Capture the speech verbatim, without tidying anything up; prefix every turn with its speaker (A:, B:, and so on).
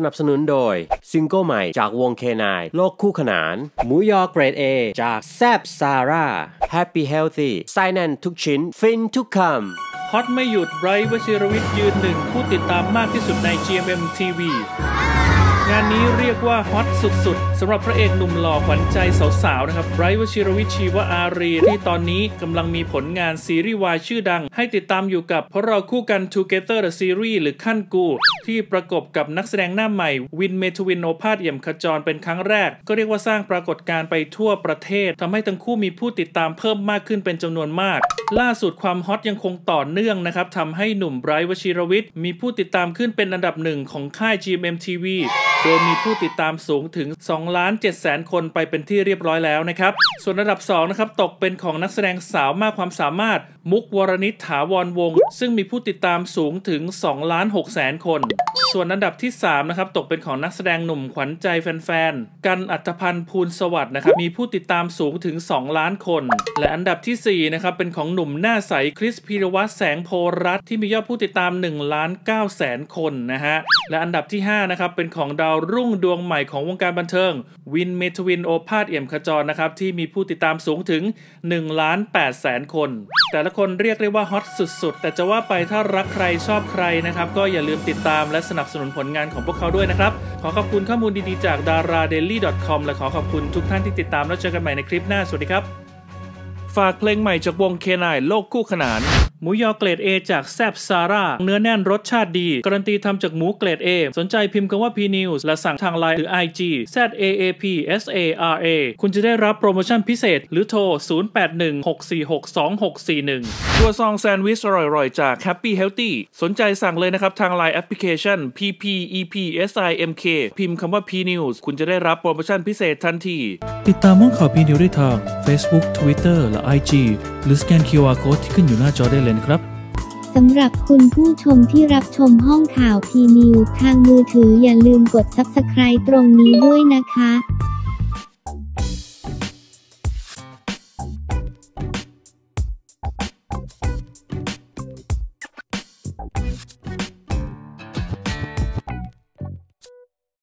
A: นับสนุนโดยซิงเกิลใหม่จากวงเคนายโลกคู่ขนานหมูยอเกรด A จากแซบซาร่า Happy Healthy ไส้แน่นทุกชิ้นฟินทุกคำ
B: ฮอตไม่หยุดไบรท์ วชิรวิทย์ยืนหนึ่งผู้ติดตามมากที่สุดใน จี เอ็ม เอ็ม ที วี งานนี้เรียกว่าฮอตสุดๆสำหรับพระเอกหนุ่มหล่อขวัญใจสาวๆนะครับไบรท์ วชิรวิทย์ชีวอารีที่ตอนนี้กำลังมีผลงานซีรีส์วายชื่อดังให้ติดตามอยู่กับเพราะเราคู่กัน Together the Series หรือขั้นกูที่ประกบกับนักแสดงหน้าใหม่วินเมทวินโอภาสเอี่ยมขจรเป็นครั้งแรกก็เรียกว่าสร้างปรากฏการณ์ไปทั่วประเทศทำให้ทั้งคู่มีผู้ติดตามเพิ่มมากขึ้นเป็นจำนวนมากล่าสุดความฮอตยังคงต่อเนื่องนะครับทำให้หนุ่มไบรท์ วชิรวิทย์มีผู้ติดตามขึ้นเป็นอันดับหนึ่งของค่าย จี เอ็ม เอ็ม ที วี โดยมีผู้ติดตามสูงถึง สองล้านเจ็ดแสน คนไปเป็นที่เรียบร้อยแล้วนะครับส่วนอันดับสองนะครับตกเป็นของนักแสดงสาวมากความสามารถมุกวรณิษฐถาวรวงศ์ซึ่งมีผู้ติดตามสูงถึง สองล้านหกแสน คนส่วนอันดับที่สามนะครับตกเป็นของนักแสดงหนุ่มขวัญใจแฟนๆกันอัตภัณฑ์ภูลสวัสดิ์นะครับมีผู้ติดตามสูงถึงสองล้านคนและอันดับที่สี่นะครับเป็นของหนุ่มหน้าใสคริสพีรวัตรแสงโพรัตน์ที่มียอดผู้ติดตามหนึ่งล้านเก้าแสนคนนะฮะและอันดับที่ห้านะครับเป็นของดาวรุ่งดวงใหม่ของวงการบันเทิงวินเมทวินโอภาสเอี่ยมขจรนะครับที่มีผู้ติดตามสูงถึงหนึ่งล้านแปดแสนคนแต่ละคนเรียกได้ว่าฮอตสุดๆแต่จะว่าไปถ้ารักใครชอบใครนะครับก็อย่าลืมติดตามและสนับสนุนผลงานของพวกเขาด้วยนะครับขอขอบคุณข้อมูลดีๆจาก ดาราเดลี่ ดอท คอม และขอขอบคุณทุกท่านที่ติดตามแล้วเจอกันใหม่ในคลิปหน้าสวัสดีครับฝากเพลงใหม่จากวงเคนายโลกคู่ขนานหมูยอเกรด A จากแซบซาร่าเนื้อแน่นรสชาติดีการันตีทำจากหมูเกรด A สนใจพิมพ์คำว่า พี นิวส์ และสั่งทาง ไลน์ หรือ ไอ จี แซด เอ เอ พี เอส เอ อาร์ เอ คุณจะได้รับโปรโมชั่นพิเศษหรือโทร ศูนย์ แปด หนึ่ง หก สี่ หก สอง หก สี่ หนึ่ง ตัวซองแซนด์วิชอร่อยๆจาก Happy Healthy สนใจสั่งเลยนะครับทาง ไลน์ แอปพลิเคชัน พี พี อี พี เอส ไอ เอ็ม เค พิมพ์คำว่า พี นิวส์ คุณจะได้รับโปรโมชั่นพิเศษทันที
C: ติดตามห้องข่าว พี นิวส์ ได้ทาง Facebook Twitter และ ไอ จี หรือสแกน คิว อาร์ Code ที่ขึ้นอยู่หน้าจอได้เลยนะครับ
D: สำหรับคุณผู้ชมที่รับชมห้องข่าว พี นิวส์ ทางมือถืออย่าลืมกด ซับสไครบ์ ตรงนี้ด้วยนะคะ